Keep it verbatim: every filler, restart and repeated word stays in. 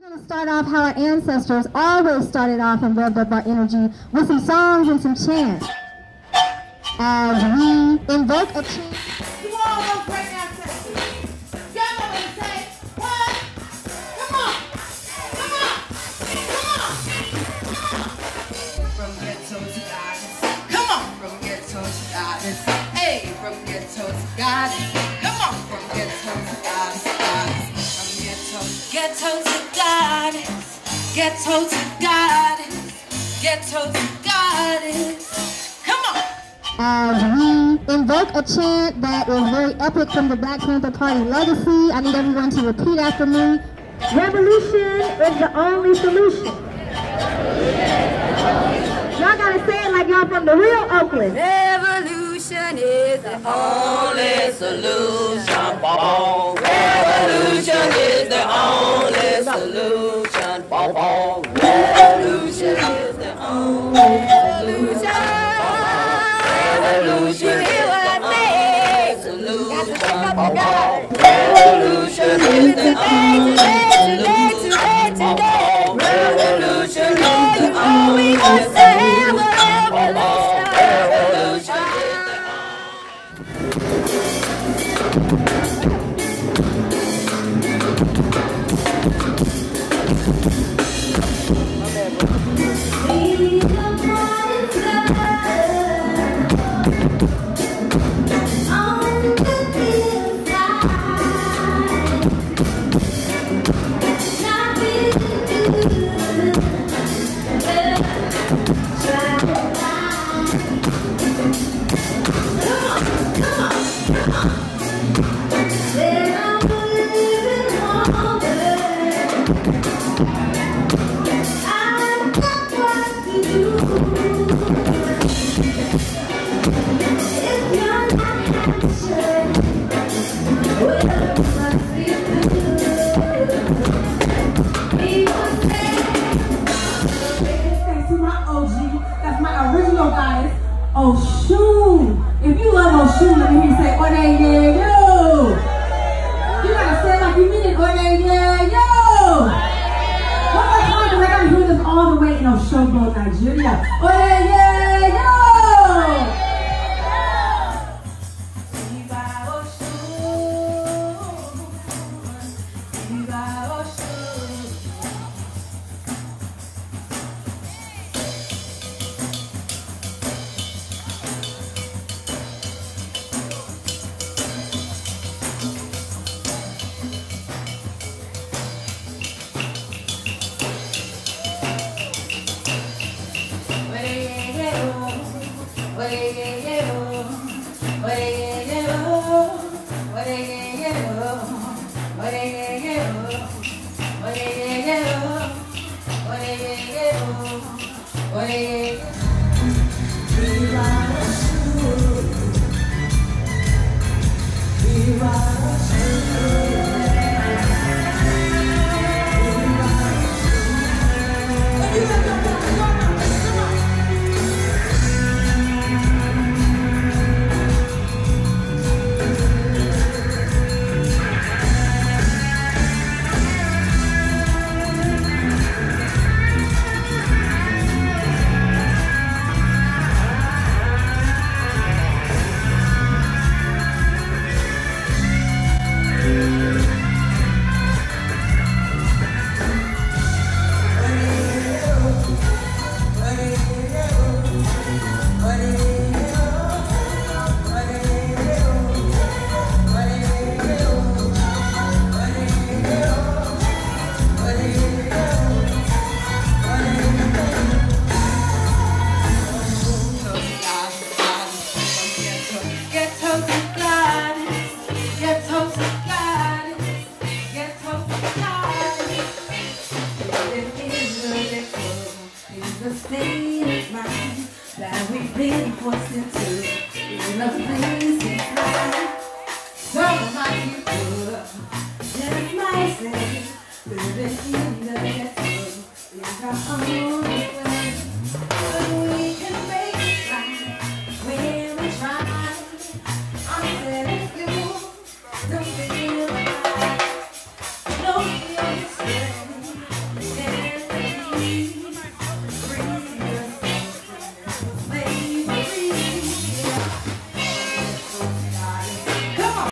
We're going to start off how our ancestors always started off and revved up our energy with some songs and some chants. As we invoke a chant. You all those great ancestors. Y'all know what to say. What? Come on. Come on. Come on. Come on. From ghetto to goddess. Come on. From ghetto to goddess. Hey, from ghetto to goddess. Come on. From ghetto to goddess. Goddess. From ghetto to ghetto to goddess. Ghetto to goddess. Ghetto to goddess. Come on. As we invoke a chant that is very epic from the Black Panther Party legacy, I need everyone to repeat after me. Revolution is the only solution. Y'all gotta say it like y'all from the real Oakland. Revolution is the only solution. Revolution is the only solution. Revolution is the only solution. Revolution is the only solution. Revolution is the only solution. Revolution is the only solution. Oh, shoot. If you love oh, shoot, let me hear you say, oh, they, yeah, yo. You gotta say it like you mean it, oh, they, yeah, yo. One more time, because I gotta hear this all the way in Oshogo, Nigeria. Oh, yeah, yeah, yo. Living in the ghetto is our